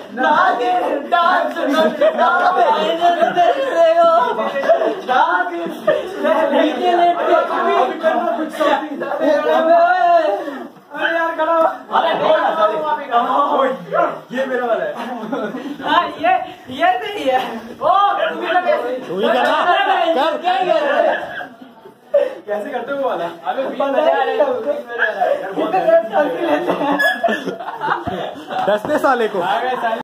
ये मेरा वाला है। हाँ ये नहीं है। तू ही करना कर। कैसे करते हो वाला? अबे दसते साले को।